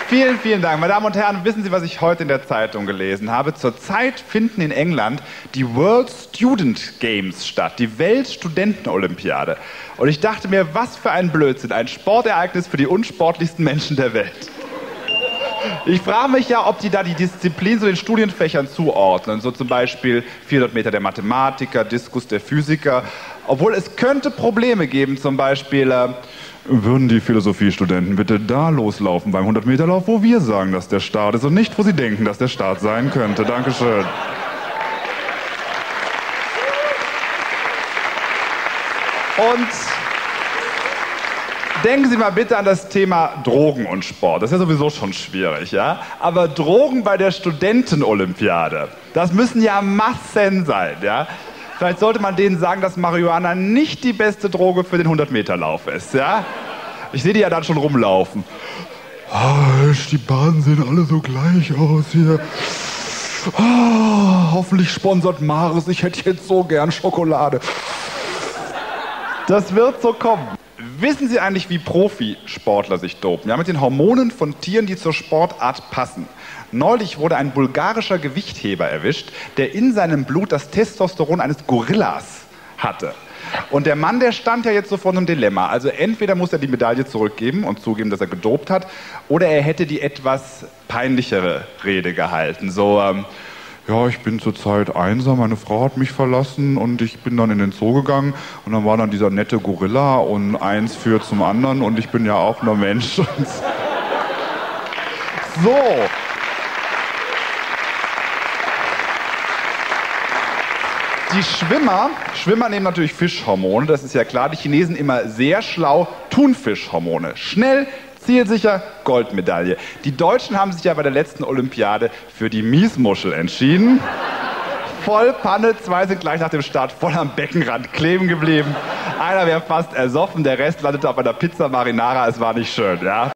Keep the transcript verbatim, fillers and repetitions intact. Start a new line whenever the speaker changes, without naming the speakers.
Vielen, vielen Dank. Meine Damen und Herren, wissen Sie, was ich heute in der Zeitung gelesen habe? Zurzeit finden in England die World Student Games statt, die Weltstudentenolympiade. Und ich dachte mir, was für ein Blödsinn, ein Sportereignis für die unsportlichsten Menschen der Welt. Ich frage mich ja, ob die da die Disziplin so den Studienfächern zuordnen, so zum Beispiel vierhundert Meter der Mathematiker, Diskus der Physiker, obwohl es könnte Probleme geben, zum Beispiel, äh, würden die Philosophiestudenten bitte da loslaufen beim hundert Meter Lauf, wo wir sagen, dass der Start ist und nicht, wo sie denken, dass der Start sein könnte. Dankeschön. Und denken Sie mal bitte an das Thema Drogen und Sport. Das ist ja sowieso schon schwierig, ja? Aber Drogen bei der Studentenolympiade, das müssen ja Massen sein, ja? Vielleicht sollte man denen sagen, dass Marihuana nicht die beste Droge für den hundert Meter Lauf ist, ja? Ich sehe die ja dann schon rumlaufen. Oh, die Bahnen sehen alle so gleich aus hier. Oh, hoffentlich sponsert Mars. Ich hätte jetzt so gern Schokolade. Das wird so kommen. Wissen Sie eigentlich, wie Profisportler sich dopen? Ja, mit den Hormonen von Tieren, die zur Sportart passen. Neulich wurde ein bulgarischer Gewichtheber erwischt, der in seinem Blut das Testosteron eines Gorillas hatte. Und der Mann, der stand ja jetzt so vor einem Dilemma. Also entweder muss er die Medaille zurückgeben und zugeben, dass er gedopt hat, oder er hätte die etwas peinlichere Rede gehalten. So, ähm, ja, ich bin zurzeit einsam, meine Frau hat mich verlassen und ich bin dann in den Zoo gegangen und dann war dann dieser nette Gorilla und eins führt zum anderen und ich bin ja auch nur Mensch. So. Die Schwimmer, Schwimmer nehmen natürlich Fischhormone, das ist ja klar. Die Chinesen immer sehr schlau, Thunfischhormone. Schnell, zielsicher, Goldmedaille. Die Deutschen haben sich ja bei der letzten Olympiade für die Miesmuschel entschieden. Voll Panne, zwei sind gleich nach dem Start voll am Beckenrand kleben geblieben. Einer wäre fast ersoffen, der Rest landete auf einer Pizza Marinara, es war nicht schön, ja.